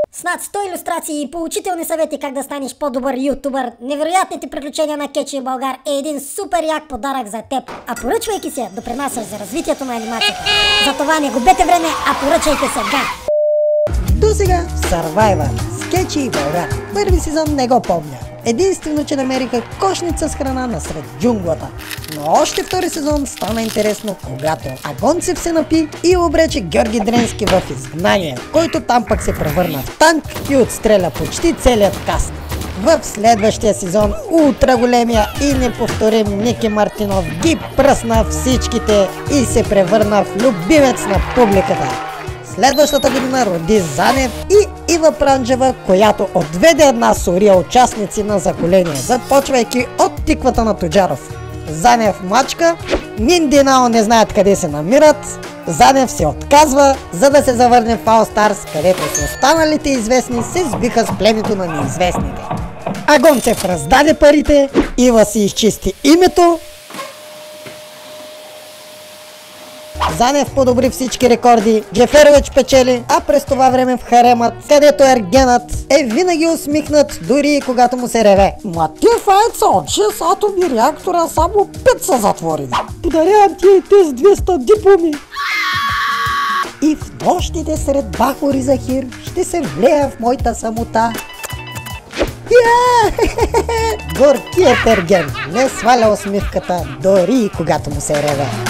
С над 100 илюстрации и поучителни съвети как да станеш по-добър ютубър, невероятните приключения на Кечи Българ е един супер як подарък за теб. А поръчвайки се, допринасяш за развитието на анимацията. Затова не губете време, а поръчайте сега! До сега Survivor с Кечи Българ. Първи сезон не го помня. Единствено, че намериха кошница с храна насред джунглата. Но още втори сезон стана интересно, когато Агонцев се напи и обрече Георги Дренски в изгнание, който там пък се превърна в танк и отстреля почти целият каст. В следващия сезон ултра големия и неповторим Ники Мартинов ги пръсна всичките и се превърна в любимец на публиката. Следващата година роди Занев и Ива Пранджева, която отведе една сория участници на заколение, започвайки от тиквата на Тоджаров. Занев мачка, Миндинао не знаят къде се намират, Занев се отказва, за да се завърне в All Stars, където с останалите известни се сбиха с племето на неизвестните. Агонцев раздаде парите, Ива си изчисти името, Занев подобри всички рекорди, Джеферович печели, а през това време в харемът, където Ергенът е винаги усмихнат, дори и когато му се реве. Ма тия файца от 6 атоми реактора само 5 са затворени. Подарявам ти и тези 200 дипломи. И в нощите сред Бахор и Захир ще се влея в моята самота. Горкият Ерген не сваля усмивката, дори и когато му се реве.